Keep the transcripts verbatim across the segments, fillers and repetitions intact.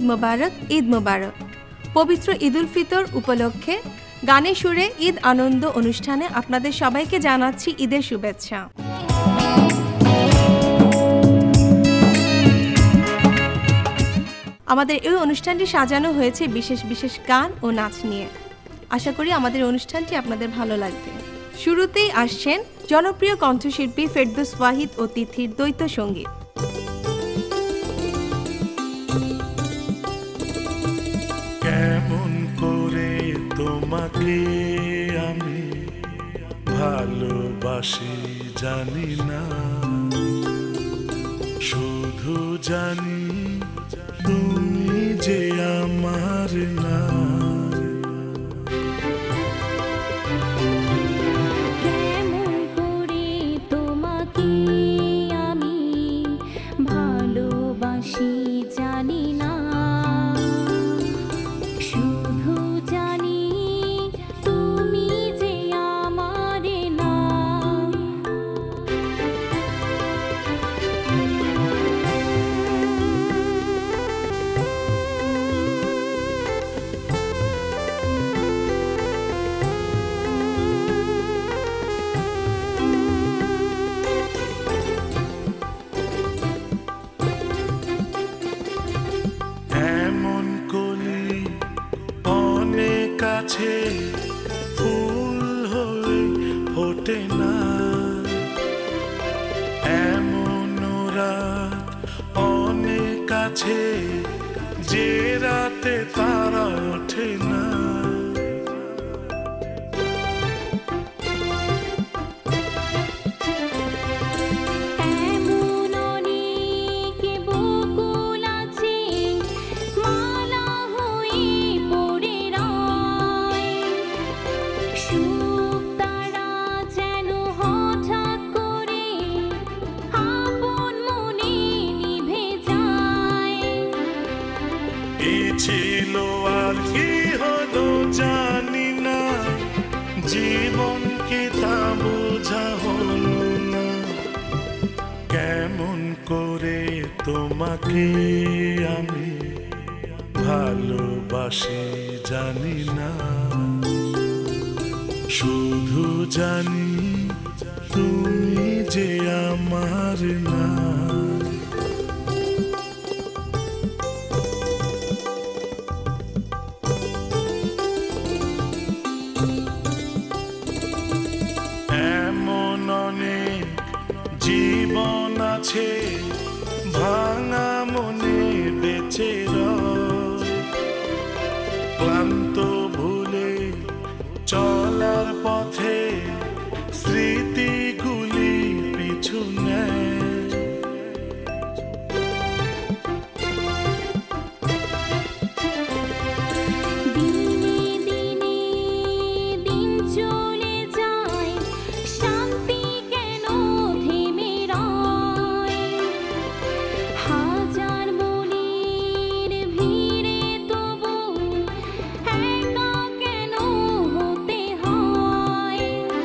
মোবারক, ঈদ মোবারক। পবিত্র ঈদুল ফিতর উপলক্ষে গানে সুরে ঈদ আনন্দ অনুষ্ঠানে আপনাদের সবাইকে জানাচ্ছি ঈদের শুভেচ্ছা। আমাদের এই অনুষ্ঠানটি সাজানো হয়েছে বিশেষ বিশেষ গান ও নাচ নিয়ে। আশা করি আমাদের অনুষ্ঠানটি আপনাদের ভালো লাগবে। শুরুতেই আসছেন জনপ্রিয় কণ্ঠশিল্পী ফেরদৌস ওয়াহিদ ও তিথির দ্বৈত সঙ্গীত। কেমন করে তোমাকে আমি ভালোবাসি জানি না, শুধু জানি তুমি যে আমার না। কেমন করে তোমাকে আমি ভালোবাসি জানি না, শুধু জানি তুমি যে আমার না। এমন কলি অনেক কাছে ফুল হয়ে ফোটে না, এমন রাত অনেক কাছে যে রাতে তারা ওঠে না। এমন অনেক বকুল আছে মালা হয়ে পড়ে রয়, সুখ তারা যেন হঠাৎ করে আপন মনে নিভে যায়। কি ছিল আর কি হলো জানি না, জীবন কি তা বোঝা হলো না। কেমন করে তোমাকে আমি ভালোবাসি জানি না, শুধু জানি তুমি যে আমার না। এমন অনেক জীবন আছে ভাঙা মনে বেঁচে রয়, ক্লান্ত ভুলে চলার পথে স্মৃতিগুলি পিছু নেয়। দিনে দিনে দিন চলে যায়, শান্তি কেন থেমে রয়? হাজার মনের ভিড়ে তবু একা কেন হতে হয়?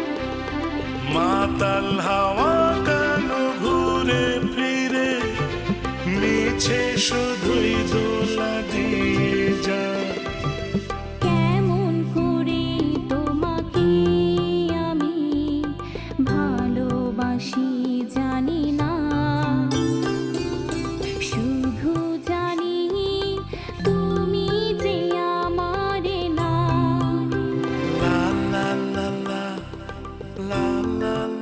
মাতাল হাওয়া কেন ঘুরে ফিরে মিছে শুধুই দোলা দিয়ে যায়। কেমন করে তোমাকে আমি ভালোবাসি জানি না, শুধু জানি তুমি যে আমার না। La la la la la la